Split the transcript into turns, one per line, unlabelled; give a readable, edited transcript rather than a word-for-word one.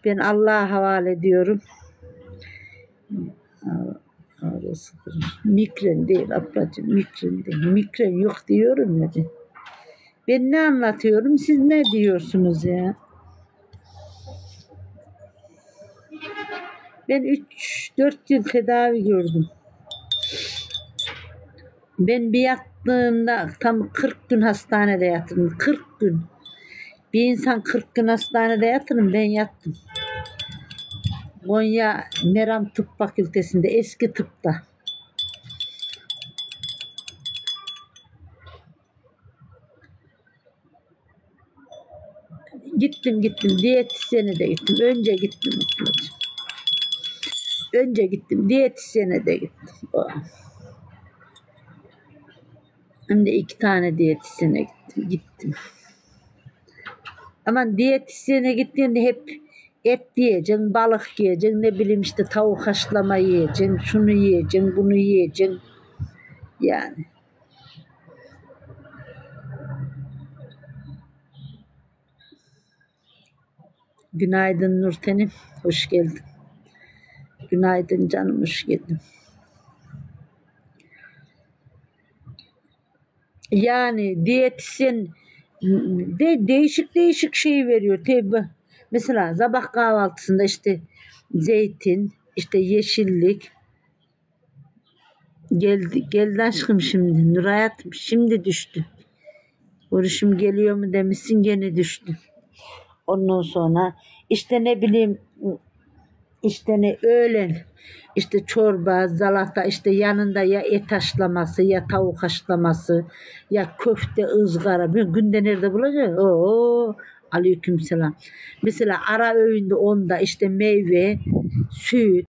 Ben Allah'a havale ediyorum. Migren değil ablacığım, migren değil. Migren yok diyorum ya. Ben ne anlatıyorum, siz ne diyorsunuz ya? Ben 3-4 yıl tedavi gördüm. Ben bir yattığımda tam 40 gün hastanede yattım. 40 gün. Bir insan 40 gün hastanede yatır mı? Ben yattım. Konya Meram Tıp Fakültesi'nde, eski tıpta. Gittim diyetisyene de gittim. Önce gittim diyetisyene de gittim. Hem de 2 tane diyetisyene gittim. Ama diyetisyene gittiğinde hep et yiyeceksin, balık yiyeceksin, ne bileyim işte tavuk haşlama yiyeceksin, şunu yiyeceksin, bunu yiyeceksin. Yani. Günaydın Nurten'im, hoş geldin. Günaydın canım, hoş geldin. Yani diyetisyen de değişik şey veriyor. Tabii. Mesela sabah kahvaltısında işte zeytin, işte yeşillik. Geldi aşkım şimdi. Nurayat şimdi düştü. Oruçum geliyor mu demişsin, gene düştü. Ondan sonra işte ne bileyim, işte ne öğlen işte çorba, salata, işte yanında ya et haşlaması, ya tavuk haşlaması, ya köfte, ızgara. Bir günde nerede bulacak? Oo, aleykümselam. Mesela ara öğünde onda işte meyve, süt,